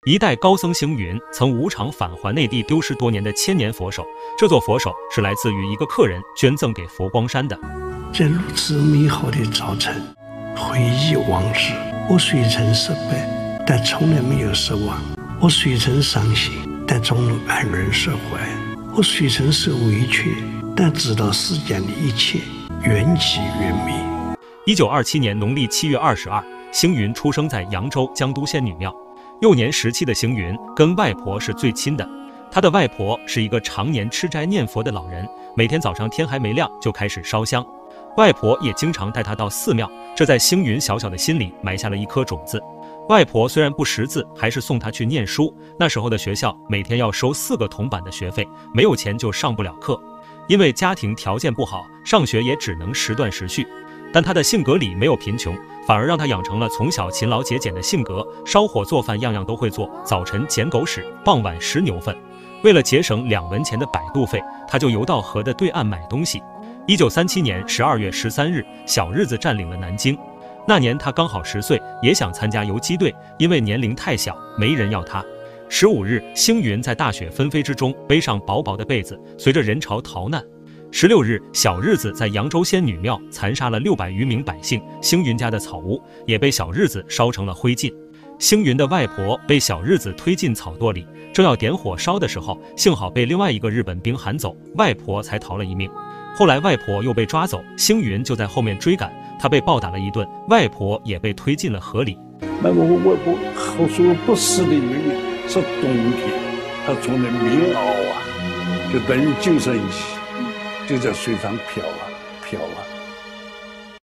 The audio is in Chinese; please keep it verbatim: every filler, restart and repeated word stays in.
一代高僧星云曾无偿返还内地丢失多年的千年佛手，这座佛手是来自于一个客人捐赠给佛光山的。 在如此美好的早晨，回忆往事，我虽曾失败，但从来没有失望；我虽曾伤心，但总能安然释怀；我虽曾受委屈，但知道世间的一切缘起缘灭。 一九二七年农历七月二十二，星云出生在扬州江都县女庙。幼年时期的星云跟外婆是最亲的，他的外婆是一个常年吃斋念佛的老人，每天早上天还没亮就开始烧香。外婆也经常带他到寺庙，这在星云小小的心里埋下了一颗种子。外婆虽然不识字，还是送他去念书。那时候的学校每天要收四个铜板的学费，没有钱就上不了课。因为家庭条件不好，上学也只能时断时续。但他的性格里没有贫穷，反而让他养成了从小勤劳节俭的性格，烧火做饭样样都会做，早晨捡狗屎，傍晚拾牛粪。为了节省两文钱的摆渡费，他就游到河的对岸买东西。一九三七年十二月十三日，小日子占领了南京。那年他刚好十岁，也想参加游击队，因为年龄太小，没人要他。十五日，星云在大雪纷飞之中背上薄薄的被子，随着人潮逃难。十六日，小日子在扬州仙女庙残杀了六百余名百姓，星云家的草屋也被小日子烧成了灰烬。星云的外婆被小日子推进草垛里，正要点火烧的时候，幸好被另外一个日本兵喊走，外婆才逃了一命。后来外婆又被抓走，星云就在后面追赶，他被暴打了一顿，外婆也被推进了河里。 那么我外婆好说不死的原因是冬天，她穿的棉袄啊，就等于救生衣，就在水上漂啊漂啊。